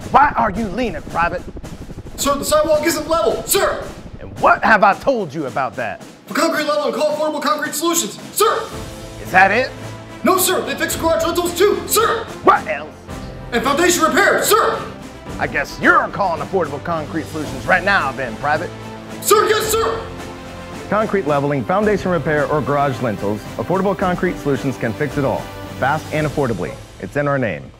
Why are you leaning, Private? Sir, the sidewalk isn't level, sir! And what have I told you about that? For concrete leveling, call Affordable Concrete Solutions, sir! Is that it? No, sir, they fix garage rentals too, sir! What else? And foundation repair, sir! I guess you're calling Affordable Concrete Solutions right now then, Private. Sir, yes, sir! Concrete leveling, foundation repair, or garage lintels, Affordable Concrete Solutions can fix it all, fast and affordably. It's in our name.